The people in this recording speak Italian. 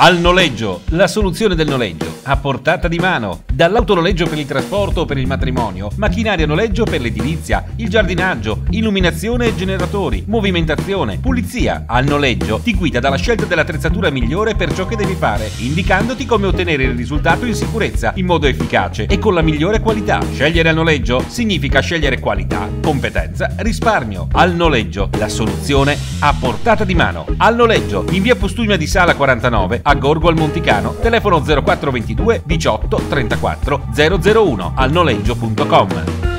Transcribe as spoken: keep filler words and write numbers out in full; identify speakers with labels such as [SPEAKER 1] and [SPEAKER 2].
[SPEAKER 1] Al noleggio, la soluzione del noleggio a portata di mano. Dall'autonoleggio per il trasporto o per il matrimonio, macchinaria a noleggio per l'edilizia, il giardinaggio, illuminazione e generatori, movimentazione, pulizia. Al noleggio ti guida dalla scelta dell'attrezzatura migliore per ciò che devi fare, indicandoti come ottenere il risultato in sicurezza, in modo efficace e con la migliore qualità. Scegliere al noleggio significa scegliere qualità, competenza, risparmio. Al noleggio, la soluzione a portata di mano. Al noleggio, in via Postumia di Sala quarantanove, a Gorgo al Monticano, telefono zero quattro ventidue diciotto trentaquattro zero zero uno, al noleggio punto com.